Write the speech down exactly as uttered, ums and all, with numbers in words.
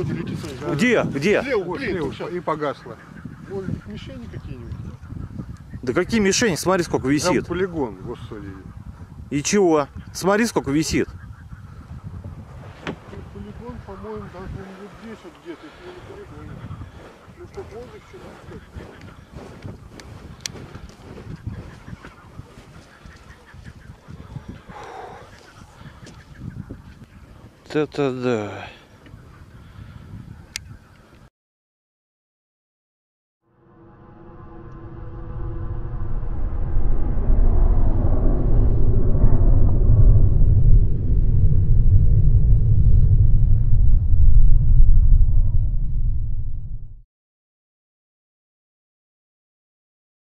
вроде летит. Да. Где? Где? Слева, Вот, блин, слева, и погасла. может быть, мишени какие-нибудь? Да какие мишени? Смотри, сколько Там висит. полигон, господи. И чего? Смотри, сколько висит. Полигон, по-моему, должен быть здесь вот где-то. Это не полигон. Ну, что, воздух что-то. Это да.